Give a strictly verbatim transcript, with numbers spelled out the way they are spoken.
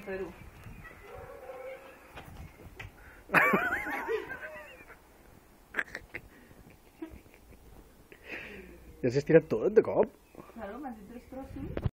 fer-ho. Ja s'ha estirat tot de cop? Claro, m'has dit tres trossos.